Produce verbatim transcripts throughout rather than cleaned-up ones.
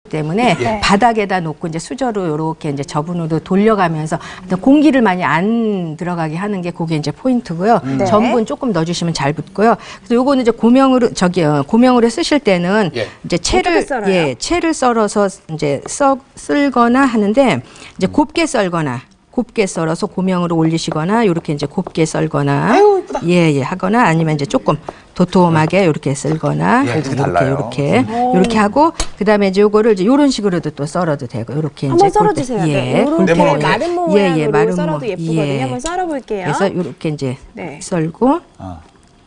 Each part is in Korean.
때문에 예. 바닥에다 놓고 이제 수저로 이렇게 이제 저분으로 돌려가면서 공기를 많이 안 들어가게 하는 게 그게 이제 포인트고요. 음. 네. 전분 조금 넣어주시면 잘 붙고요. 그래서 요거는 이제 고명으로 저기 어, 고명으로 쓰실 때는 예. 이제 채를 썰어요? 예 채를 썰어서 이제 써 쓸거나 하는데 이제 곱게 썰거나. 곱게 썰어서 고명으로 올리시거나 이렇게 이제 곱게 썰거나 예예 하거나 아니면 이제 조금 도톰하게 이렇게 썰거나 예, 이렇게 달라요. 이렇게 이렇게 하고 그다음에 이제 요거를 이제 요런 식으로도 또 썰어도 되고 이렇게 한번 이제 썰어주세요. 예, 네, 이렇게 네모나게. 마른 예, 모양으로 예, 마른 썰어도 모- 예쁘거든요. 예. 한번 썰어볼게요. 그래서 이렇게 이제 네. 썰고 아.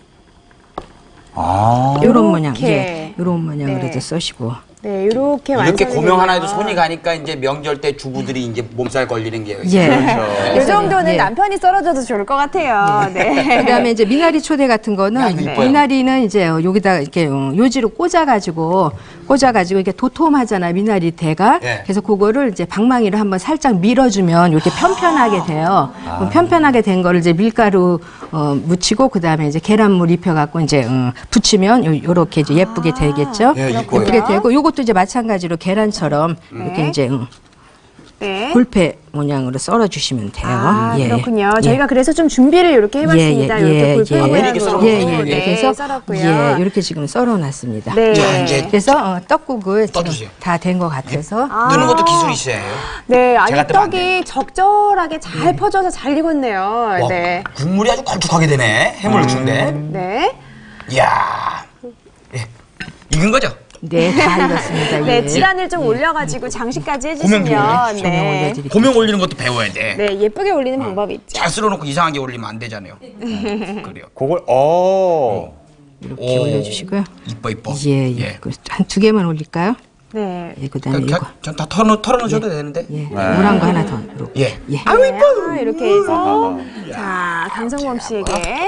아. 요런 요렇게. 모양 예 요런 모양으로도 네. 쓰시고 네, 이렇게 이렇게 완성이 고명 하나 해도 되고요. 손이 가니까 이제 명절 때 주부들이 이제 몸살 걸리는 게 예. 그렇죠. 이 정도는 예. 남편이 썰어줘도 좋을 것 같아요. 네. 그다음에 이제 미나리 초대 같은 야, 거는 이거 이뻐요. 미나리는 이제 여기다 이렇게 어, 요지로 꽂아가지고 꽂아가지고 이렇게 도톰하잖아요 미나리 대가. 예. 그래서 그거를 이제 방망이로 한번 살짝 밀어주면 이렇게 편편하게 돼요. 아. 그럼 편편하게 된 거를 이제 밀가루 어, 묻히고 그다음에 이제 계란물 입혀갖고 이제 어, 붙이면 요, 요렇게 이제 예쁘게 되겠죠. 예, 이뻐요. 예쁘게 되고 요것도 이제 마찬가지로 계란처럼 이렇게 이제 응, 네. 볼패 모양으로 썰어주시면 돼요. 아, 예. 그렇군요. 예. 저희가 그래서 좀 준비를 이렇게 해봤습니다. 예, 예, 이렇게 예, 볼펜 예. 모양으로. 이렇게 썰어놓고. 예, 예, 예. 네, 그래서 썰었고요. 예, 이렇게 지금 썰어놨습니다. 네. 자, 이제 그래서 어, 떡국을 떠주세요. 다 된 것 같아서 뜨는 것도 기술이 있어요. 네, 아니 제가 뜨면 안 떡이 적절하게 잘 퍼져서 잘 익었네요. 와, 네. 국물이 아주 걸쭉하게 되네. 해물 육수인데. 네. 이야. 예. 익은 거죠? 네, 다 익었습니다. 네, 예. 질환을 좀 올려가지고 장식까지 고명 해주시면 조명 네. 올려드릴게요. 고명 올리는 것도 배워야 돼. 네, 예쁘게 올리는 방법이 있죠. 잘 쓸어놓고 이상하게 올리면 안 되잖아요. 음, 그래요. 그걸 어. 이렇게 오. 올려주시고요. 이뻐 이뻐. 예, 예. 한 두 개만 올릴까요? 네. 예, 그다음에 이거 전다 털어 털어놓으셔도 되는데. 예, 노란 거 하나 더. 이렇게. 예. 예. 아유 이뻐. 이렇게 해서 자 강성범 씨에게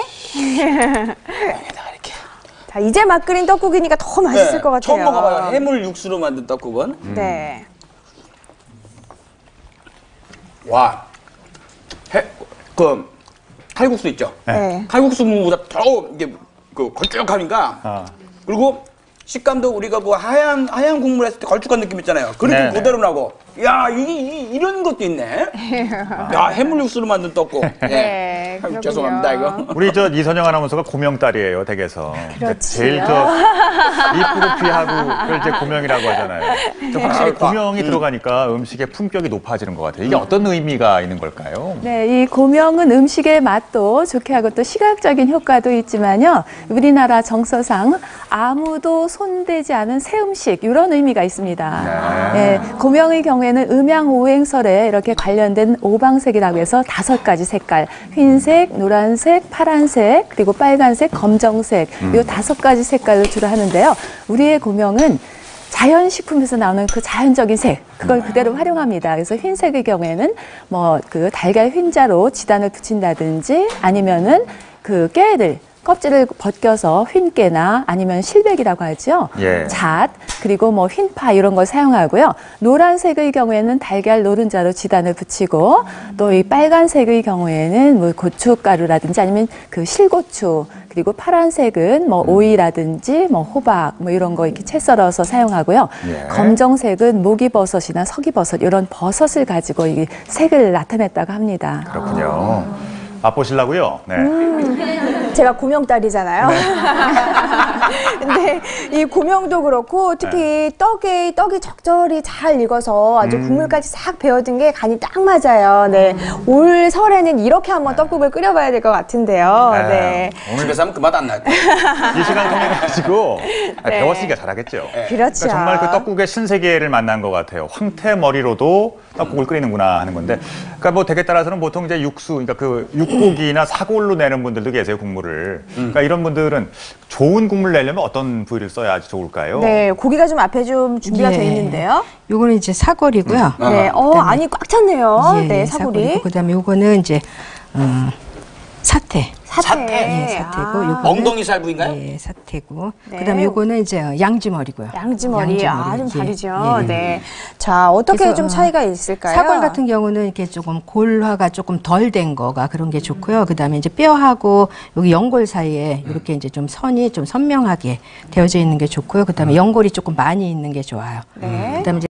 이렇게. 자 이제 막 끓인 떡국이니까 더 맛있을 것 같아요. 처음 먹어봐요. 해물 육수로 만든 떡국은. 네. 와. 해, 그 칼국수 있죠. 네. 칼국수보다 더 이게 그 걸쭉하니까. 아. 그리고 식감도 우리가 그 하얀 하얀 국물 했을 때 걸쭉한 느낌 있잖아요. 그 느낌 네네. 그대로 나고. 야, 이게 이, 이런 것도 있네. 야, 해물 육수로 만든 떡국. 예. 네, 아유, 그렇군요. 죄송합니다 이거. 우리 저 이선영 아나운서가 고명딸이에요, 댁에서. 그러니까 그렇지요. 제일 저 이쁘고 귀하고 그걸 이제 고명이라고 하잖아요. 근데 확실히 아, 고명이 음. 들어가니까 음식의 품격이 높아지는 것 같아요. 이게 어떤 의미가 있는 걸까요? 네, 이 고명은 음식의 맛도 좋게 하고 또 시각적인 효과도 있지만요. 우리나라 정서상 아무도 손대지 않은 새 음식 이런 의미가 있습니다. 네, 고명의 경우에는 음양오행설에 이렇게 관련된 오방색이라고 해서 다섯 가지 색깔, 흰색, 노란색, 파란색, 그리고 빨간색, 검정색 이 다섯 가지 색깔을 주로 하는데요. 우리의 고명은 자연식품에서 나오는 그 자연적인 색, 그걸 그대로 활용합니다. 그래서 흰색의 경우에는 뭐 그 달걀 흰자로 지단을 붙인다든지 아니면은 그 깨를 껍질을 벗겨서 흰깨나 아니면 실백이라고 하죠. 예. 잣, 그리고 뭐 흰파 이런 걸 사용하고요. 노란색의 경우에는 달걀 노른자로 지단을 붙이고 또 이 빨간색의 경우에는 뭐 고춧가루라든지 아니면 그 실고추, 그리고 파란색은 뭐 오이라든지 뭐 호박 뭐 이런 거 이렇게 채 썰어서 사용하고요. 예. 검정색은 목이버섯이나 석이버섯 이런 버섯을 가지고 이 색을 나타냈다고 합니다. 그렇군요. 맛보시려고요? 네. 제가 고명딸이잖아요. 근데 이 고명도 그렇고 특히 떡에 떡이 적절히 잘 익어서 아주 국물까지 싹 배어든 게 간이 딱 맞아요. 네. 올 설에는 이렇게 한번 떡국을 끓여봐야 될 것 같은데요. 네. 네. 오늘 집에서 하면 그 맛 안 날 거예요. 이 시간 통해 가지고 네. 배웠으니까 잘하겠죠. 그렇죠. 그러니까 정말 그 떡국의 신세계를 만난 것 같아요. 황태머리로도 떡국을 끓이는구나 하는 건데, 그러니까 뭐 댁에 따라서는 보통 이제 육수, 그러니까 그 육고기나 사골로 내는 분들도 계세요, 국물을. 그러니까 이런 분들은 좋은 국물 내려면 어떤 부위를 써야지 좋을까요? 네, 고기가 좀 앞에 좀 준비가 예. 돼 있는데요. 요거는 이제 사골이고요. 네, 어, 안이 꽉 찼네요. 네, 사골이. 그다음에 요거는 이제 어, 사태. 사태. 사태? 예, 사태고 아. 요거는 엉덩이 살부인가요? 예, 사태고. 네. 그다음에 요거는 이제 양지머리고요. 양지머리, 아, 좀 예, 다르죠. 예, 예. 네. 자, 어떻게 그래서, 좀 어, 차이가 있을까요? 사골 같은 경우는 이렇게 조금 골화가 조금 덜 된 거가 그런 게 좋고요. 그다음에 이제 뼈하고 여기 연골 사이에 이렇게 이제 좀 선이 좀 선명하게 되어져 있는 게 좋고요. 그다음에 연골이 조금 많이 있는 게 좋아요. 네. 그다음에 이제